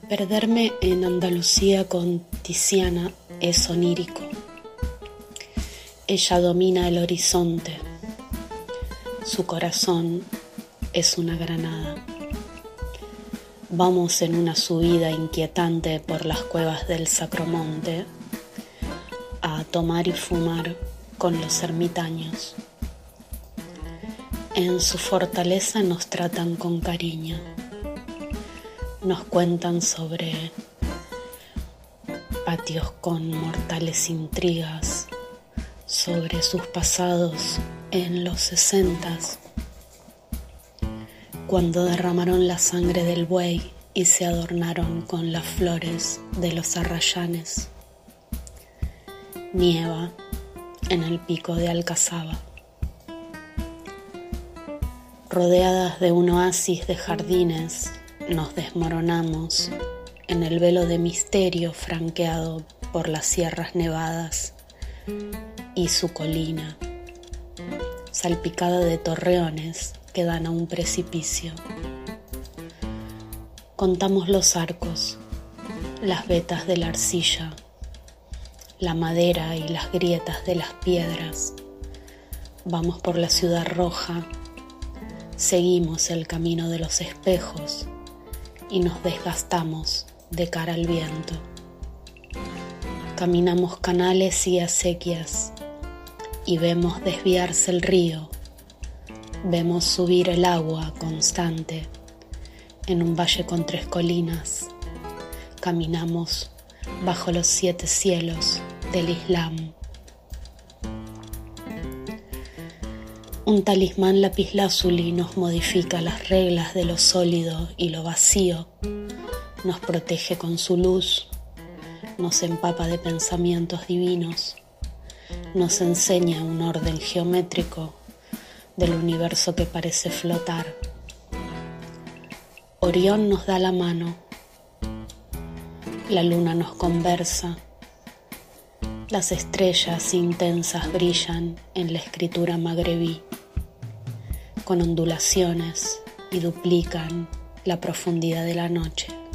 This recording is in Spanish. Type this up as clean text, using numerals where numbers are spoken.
Perderme en Andalucía con Tiziana es onírico. Ella domina el horizonte. Su corazón es una granada. Vamos en una subida inquietante por las cuevas del Sacromonte a tomar y fumar con los ermitaños. En su fortaleza nos tratan con cariño. Nos cuentan sobre patios con mortales intrigas, sobre sus pasados en los 60s, cuando derramaron la sangre del buey y se adornaron con las flores de los arrayanes. Nieva en el pico de Alcazaba. Rodeadas de un oasis de jardines, nos desmoronamos en el velo de misterio franqueado por las sierras nevadas y su colina, salpicada de torreones que dan a un precipicio. Contamos los arcos, las vetas de la arcilla, la madera y las grietas de las piedras. Vamos por la ciudad roja, seguimos el camino de los espejos y nos desgastamos de cara al viento. Caminamos canales y acequias y vemos desviarse el río, vemos subir el agua constante en un valle con 3 colinas. Caminamos bajo los 7 cielos del Islam. Un talismán lapislázuli nos modifica las reglas de lo sólido y lo vacío, nos protege con su luz, nos empapa de pensamientos divinos, nos enseña un orden geométrico del universo que parece flotar. Orión nos da la mano, la luna nos conversa, las estrellas intensas brillan en la escritura magrebí, con ondulaciones y duplican la profundidad de la noche.